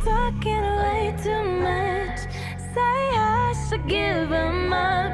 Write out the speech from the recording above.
talking way too much. Say I should give him my